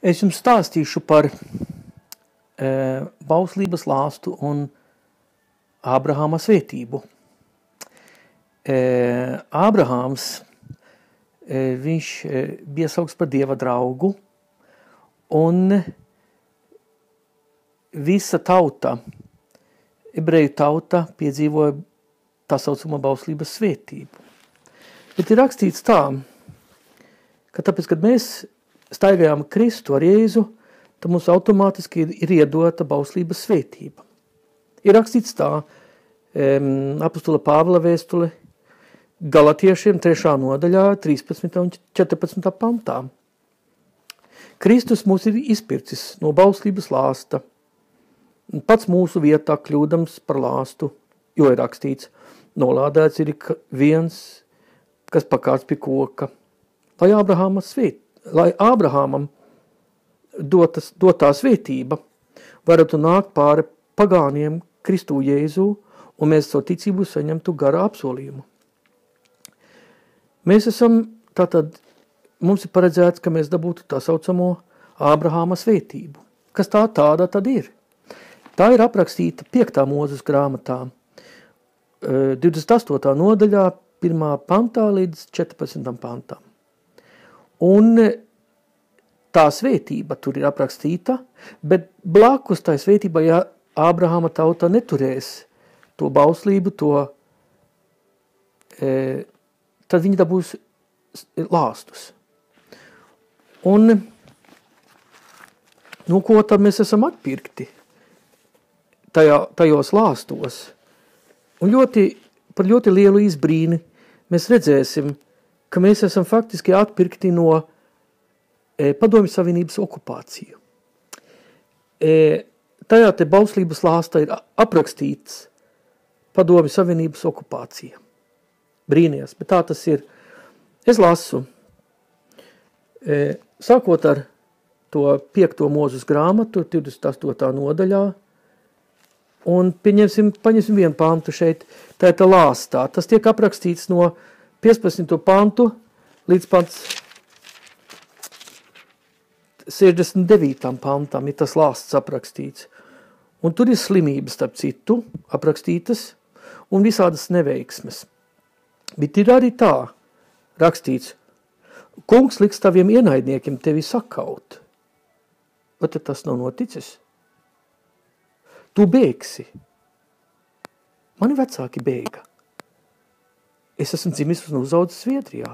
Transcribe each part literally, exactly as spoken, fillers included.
Es jums stāstīšu par e, bauslības lāstu un Ābrahāma svētību. E, Ābrahāms, e, viņš e, bija saukts par Dieva draugu, un visa tauta, ebreju tauta, piedzīvoja tā saucamo bauslības svētību. Bet ir rakstīts tā, ka tāpēc, kad mēs staigājām Kristu ar Jēzu, tad mums automātiski ir, ir iedota bauslības svētība. Ir rakstīts tā, um, apostula Pāvila vēstule Galatiešiem trešā nodaļā, trīspadsmitā un četrpadsmitā pantā. Kristus mūs ir izpircis no bauslības lāsta, pats mūsu vietā kļūdams par lāstu, jo ir rakstīts, nolādēts ir viens, kas pakāts pie koka, lai Ābrahāma svēt, lai Ābrahāmam dotas, dotā svētība varētu nākt pāri pagāniem Kristu Jēzu, un mēs savu ticību saņemtu gara apsolījumu. Mēs esam, tātad, mums ir paredzēts, ka mēs dabūtu tā saucamo Ābrahāma svētību. Kas tā tāda tad ir? Tā ir aprakstīta piektā Mūzes grāmatā, divdesmit astotā nodaļā, pirmā pantā līdz četrpadsmitam pantam. Un tā svētība tur ir aprakstīta, bet blakus tai svētībai, ja Ābrahāma tauta neturēs to bauslību, to, e, tad viņi dabūs lāstus. Un, nu, ko tad mēs esam atpirkti tajā, tajos lāstos? Un ļoti, par ļoti lielu izbrīni mēs redzēsim, ka mēs esam faktiski atpirkti no e, Padomju Savienības okupāciju. E, tajā te bauslības lāstā ir aprakstīts Padomju Savienības okupācija. Brīnījās, bet tā tas ir. Es lasu, e, sākot ar to piekto Mūzes grāmatu, divdesmit astotā nodaļā, un pieņemsim, paņemsim vienu pantu šeit, tā ir tā lāstā. Tas tiek aprakstīts no piecpadsmito pantu līdz pants sešdesmit devītam pantam ir tas lāsts aprakstīts. Un tur ir slimības, starp citu, aprakstītas un visādas neveiksmes. Bet ir arī tā rakstīts, kungs liks taviem ienaidniekiem tevi sakaut. Vai tad tas nav noticis? Tu bēgsi. Mani vecāki bēga. Es esmu dzimis un uzaudzis Zviedrijā.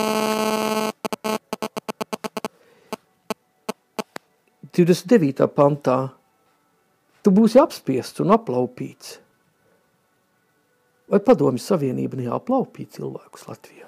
divdesmit devītā pantā tu būsi apspiests un aplaupīts. Vai Padomju Savienība neaplaupīja cilvēkus Latvijā?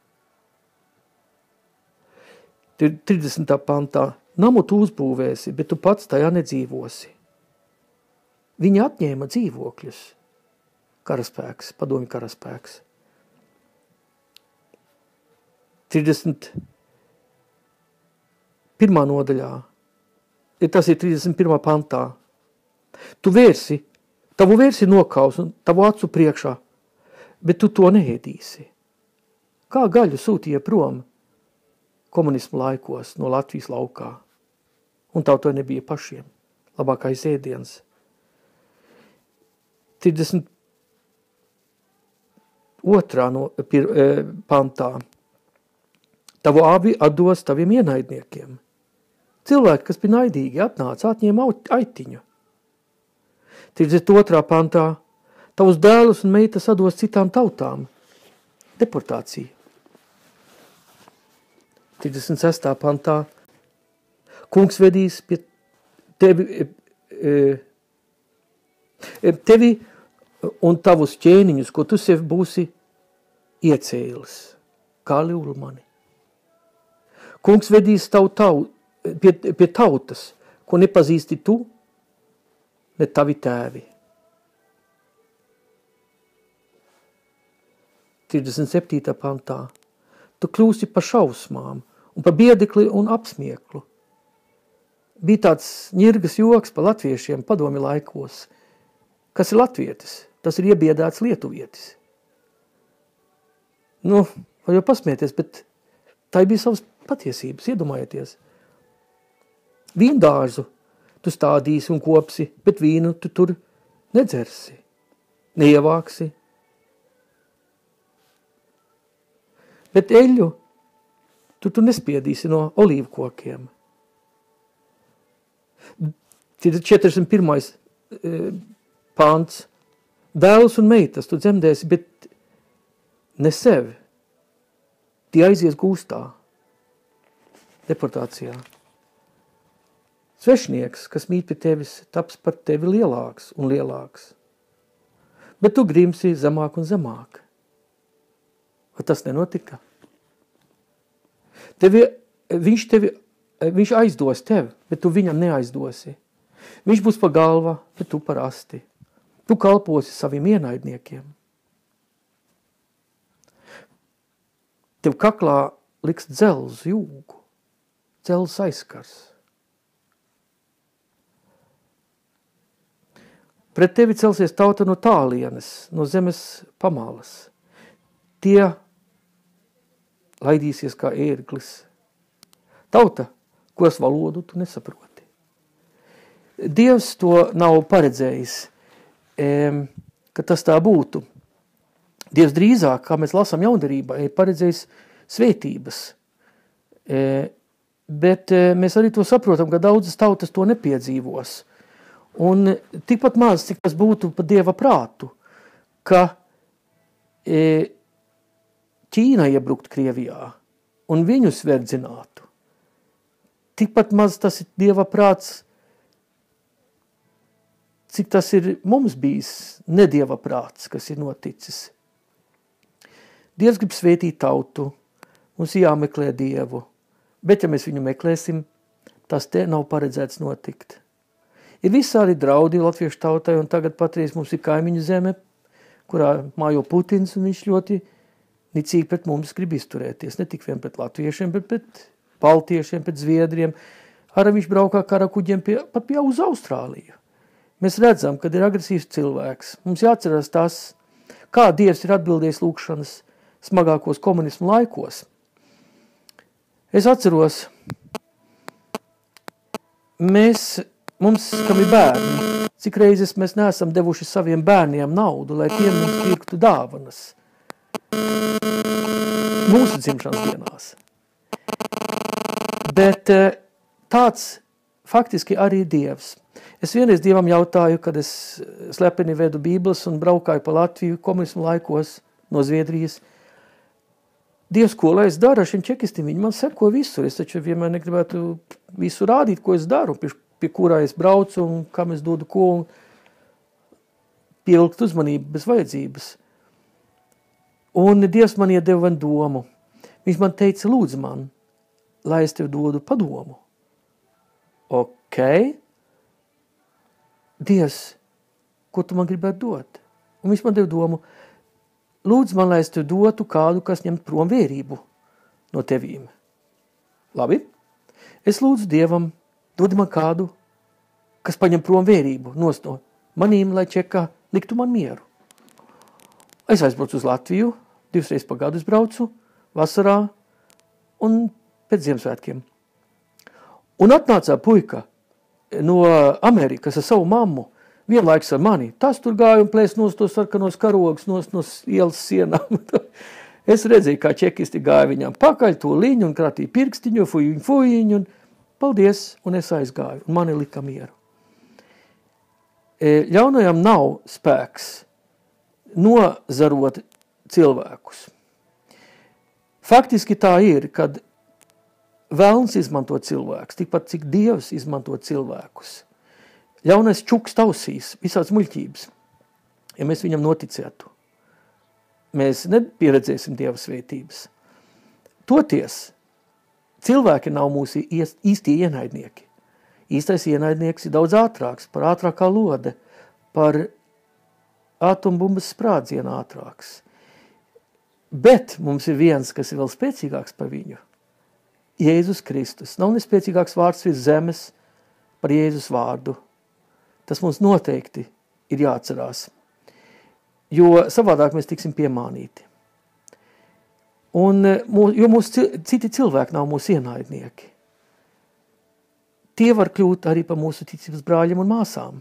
tridesmitā pantā namu tu uzbūvēsi, bet tu pats tajā nedzīvosi. Viņi atņēma dzīvokļus. Karaspēks, Padomju karaspēks. trīsdesmit pirmā nodaļā, tas ir trīsdesmit pirmā pantā. Tu vērsi, tavu vērsi nokaus un tavu acu priekšā, bet tu to neēdīsi. Kā gaļu sūtīja prom komunismu laikos no Latvijas laukā, un tautai nebija pašiem labākais ēdiens. trīsdesmit otrā no, pir, e, pantā. Tavu abi atdos taviem ienaidniekiem. Cilvēki, kas bija naidīgi, atnāca, atņēma aitiņu. trīsdesmit otrā pantā. Tavus dēlus un meitas atdos citām tautām. Deportācija. trīsdesmit sestā pantā. Kungs vedīs pie tevi, e, e, tevi un tavus ķēniņus, ko tu sev būsi iecēlis. Kā liulmani. Kungs vedīs tavu tau, pie, pie tautas, ko nepazīsti tu, ne tavi tēvi. trīsdesmit septītā pantā. Tu kļūsi par šausmām un par biedekli un apsmieklu. Bija tāds ņirgas joks par latviešiem padomi laikos. Kas ir latvietis? Tas ir iebiedēts lietuvietis. Nu, var jau pasmieties, bet tā bija savas patiesības, iedomājieties. Vīndārzu tu stādīsi un kopsi, bet vīnu tu tur nedzersi, neievāksi. Bet eļļu tu tur nespiedīsi no olīvu kokiem. četrdesmit pirmais pāns. Dēls un meitas tu dzemdēsi, bet ne sevi. Tie aizies gūstā, deportācijā. Svešnieks, kas mīt pie tevis, taps par tevi lielāks un lielāks. Bet tu grimsi zemāk un zemāk. Vai tas nenotika? Tevi, viņš, tevi, viņš aizdos tevi, bet tu viņam neaizdosi. Viņš būs pa galva, bet tu par asti. Tu kalposi saviem ienaidniekiem. Tev kaklā liks dzelz jūgu, dzelz aizskars. Pret tevi celsies tauta no tālienes, no zemes pamalas. Tie laidīsies kā ērglis. Tauta, kuras valodu tu nesaproti. Dievs to nav paredzējis, ka tas tā būtu. Dievs drīzāk, kā mēs lasām jaundarībā, ir paredzējis svētības. Bet mēs arī to saprotam, ka daudzas tautas to nepiedzīvos. Un tikpat maz, cik tas būtu pa Dieva prātu, ka Ķīna iebrukt Krievijā un viņus verdzinātu. Tikpat maz tas ir Dieva prāts, cik tas ir mums bijis nedieva prāts, kas ir noticis. Dievs grib svētīt tautu, mums jāmeklē Dievu, bet ja mēs viņu meklēsim, tas te nav paredzēts notikt. Ir visādi draudi latviešu tautai, un tagad patreiz mums ir kaimiņu zeme, kurā mājo Putins, un viņš ļoti nicīgi pret mums grib izturēties. Ne tik vien pret latviešiem, bet pret baltiešiem, pret zviedriem. Arī viņš braukā karakuģiem pie, pat pie uz Austrāliju. Mēs redzam, kad ir agresīvs cilvēks. Mums jāatcerās tas, kā Dievs ir atbildējis lūkšanas smagākos komunismu laikos. Es atceros, mēs, mums, kam ir bērni, cik reizes mēs neesam devuši saviem bērniem naudu, lai tiem mums pirktu dāvanas. Mūsu dzimšanas dienās. Bet tāds faktiski arī ir Dievs. Es vienreiz Dievam jautāju, kad es slepeni vedu Bībeles un braukāju pa Latviju komunismu laikos no Zviedrijas. Dievs, ko lai es daru ar šiem čekistiem? Viņi man seko visur. Es taču vienmēr negribētu visu rādīt, ko es daru, pie, pie kurā es braucu un kam es dodu ko un pievilkt uzmanību bez vajadzības. Un Dievs man iedeva domu. Viņš man teica, lūdzu man, lai es tev dodu padomu. Ok. Dievs, ko tu man gribētu dot? Un viņš man deva domu, lūdzu man, lai es tev dotu kādu, kas ņem prom vērību no tevīm. Labi? Es lūdzu Dievam, dod man kādu, kas paņem prom vērību no manīm, lai čekā liktu man mieru. Es aizbraucu uz Latviju, divas reizes pa gadu es braucu, vasarā un pēc Ziemassvētkiem. Un atnācā puika no Amerikas ar savu mammu, vienlaiks ar mani. Tas tur gāja un plēs nos tos sarkanos karogus, nos, nos ielas sienām. Es redzēju, kā čekisti gāja viņam pakaļ to liņu un kratīja pirkstiņu, fujiņu, fujiņu, un paldies, un es aizgāju, un mani lika mieru. Ļaunajam nav spēks nozarot cilvēkus. Faktiski tā ir, kad Velns izmanto cilvēkus, tikpat cik Dievs izmanto cilvēkus. Ļaunais čuks tausīs, visāds muļķības, ja mēs viņam noticētu. Mēs nepieredzēsim Dieva svētības. Toties, cilvēki nav mūsu īstie ienaidnieki. Īstais ienaidnieks ir daudz ātrāks, par ātrākā lode, par atombumbas sprādzienu ātrāks. Bet mums ir viens, kas ir vēl spēcīgāks par viņu. Jēzus Kristus. Nav nespēcīgāks vārds virs zemes par Jēzus vārdu. Tas mums noteikti ir jāatcerās, jo savādāk mēs tiksim piemānīti. Un, jo mūsu citi cilvēki nav mūsu ienaidnieki. tie var kļūt arī par mūsu ticības brāļiem un māsām.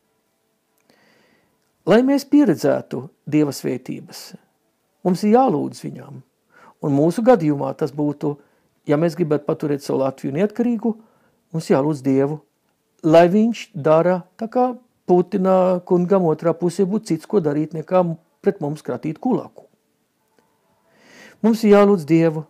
Lai mēs pieredzētu Dieva svētības, mums ir jālūdz viņām. Un mūsu gadījumā tas būtu, ja mēs gribētu paturēt savu Latviju neatkarīgu, mums jālūdz Dievu, lai viņš dara tā kā Putina kungam otrā pusē būtu cits, ko darīt, nekā pret mums kratīt kulaku. Mums ir jālūdz Dievu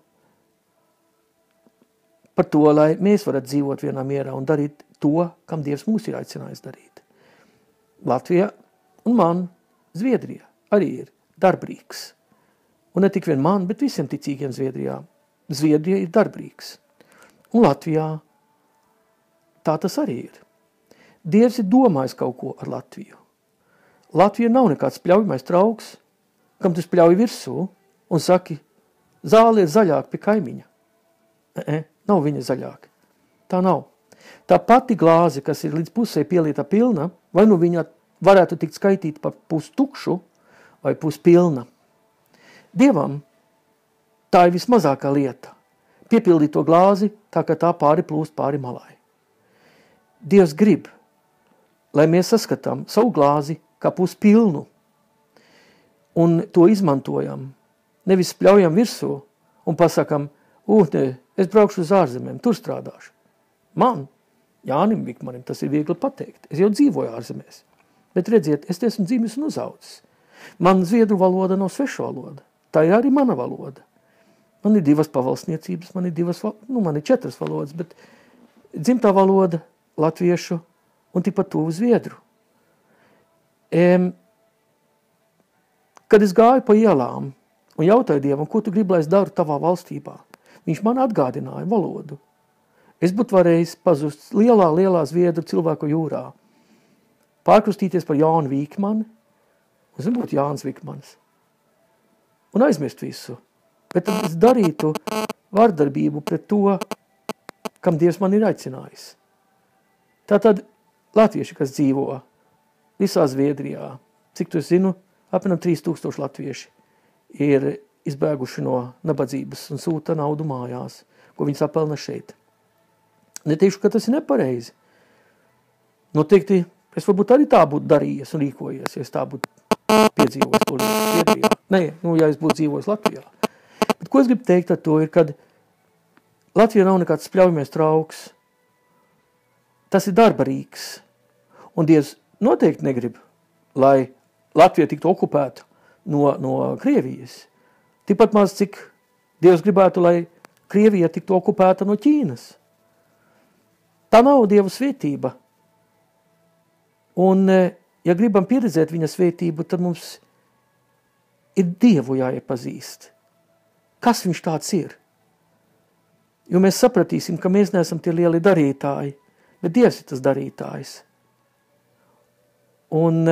par to, lai mēs varētu dzīvot vienā mierā un darīt to, kam Dievs mūs ir aicinājis darīt. Latvija un man, Zviedrija, arī ir darbrīgs. Un ne tik vien man, bet visiem ticīgiem Zviedrijā. Zviedrija ir darbrīgs. Un Latvijā tā tas arī ir. Dievs ir domājis kaut ko ar Latviju. Latvija nav nekāds pļaujamais trauks, kam tu spļauj virsū un saki, zāle ir zaļāka pie kaimiņa. E, nav viņa zaļāka. Tā nav. Tā pati glāze, kas ir līdz pusē pielieta pilna, vai nu viņa varētu tikt skaitīt par pustukšu vai puspilna. Dievam tā ir vismazākā lieta. Piepildīt to glāzi, tā ka tā pāri plūst pāri malai. Dievs grib, lai mēs saskatām savu glāzi kā puspilnu un to izmantojam. Nevis spļaujam virsū un pasakam, uh, ne, es braukšu uz ārzemēm, tur strādāšu. Man, Jānim Vikmanim, tas ir viegli pateikt. Es jau dzīvoju ārzemēs. Bet redziet, es esmu dzimis un uzaudzis. Man zviedru valoda nav sveša valoda. Tā ir arī mana valoda. Man ir divas pavalsniecības, man ir divas, nu, man ir četras valodas, bet dzimtā valoda, latviešu un tikpat tuvu zviedru. E, kad es gāju pa ielām un jautāju Dievam, ko tu gribi, lai es daru tavā valstībā, viņš man atgādināja valodu. Es būtu varējis pazust lielā, lielā zviedru cilvēku jūrā, pārkrustīties par Jānu Vīkmani, un es būtu Jānis Vikmanis, un aizmirst visu. Bet tad es darītu vardarbību pret to, kam Dievs man ir aicinājis. Tātad latvieši, kas dzīvo visā Zviedrijā, cik tu zinu, apmēram trīs tūkstoši latvieši ir izbēguši no nabadzības un sūta naudu mājās, ko viņi sapelna šeit. Neteikšu, ka tas ir nepareizi. Noteikti, es varbūt arī tā būtu darījies un rīkojies, ja es tā būtu piedzīvojis to Zviedrijā. Nē, nu, ja es būtu dzīvojis Latvijā. Bet ko es gribu teikt ar to ir, kad Latvija nav nekāds spļaujamies trauks. Tas ir darbarīgs. Un Dievs noteikti negrib, lai Latvija tiktu okupēta no, no Krievijas. Tikpat maz, cik Dievs gribētu, lai Krievija tiktu okupēta no Ķīnas. Tā nav Dieva svētība. Un, ja gribam pieredzēt viņa svētību, tad mums ir Dievu jāiepazīst. Kas viņš tāds ir? Jo mēs sapratīsim, ka mēs neesam tie lieli darītāji, bet Dievs ir tas darītājs. Un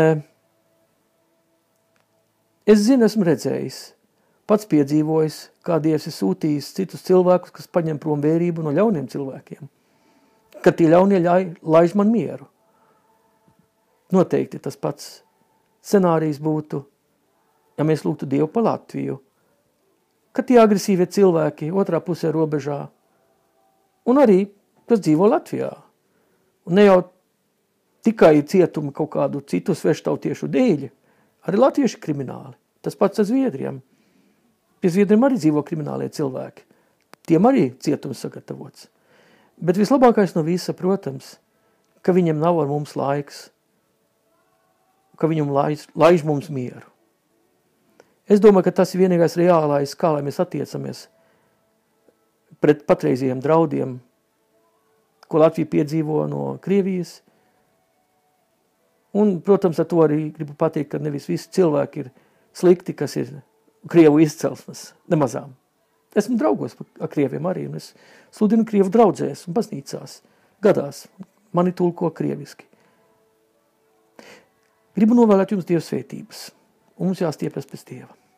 es zinu, esmu redzējis, pats piedzīvojis, kā Dievs ir sūtījis citus cilvēkus, kas paņem prom vērību no ļauniem cilvēkiem. Kad tie ļaunie laiž man mieru. Noteikti tas pats scenārijs būtu, ja mēs lūgtu Dievu pa Latviju, ka tie agresīvie cilvēki otrā pusē robežā, un arī, kas dzīvo Latvijā. Un ne jau tikai cietumi kaut kādu citu sveštautiešu dēļ, arī latvieši krimināli. Tas pats ar Zviedriem. Pie Zviedriem arī dzīvo kriminālie cilvēki. Tiem arī cietums sagatavots. Bet vislabākais no visa, protams, ka viņam nav ar mums laiks, ka viņam laiž, laiž mums mieru. Es domāju, ka tas ir vienīgais reālais, kā lai mēs attiecamies pret patreizajiem draudiem, ko Latvija piedzīvo no Krievijas. Un, protams, ar to arī gribu pateikt, ka nevis visi cilvēki ir slikti, kas ir Krievu izcelsmes, nemazām. Esmu draugos ar Krieviem arī, un es sludinu Krievu draudzēs un baznīcās. Gadās, mani tulko krieviski. Gribu novēlēt jums Dieva svētības, un mums jāstiepjas pēc Dieva.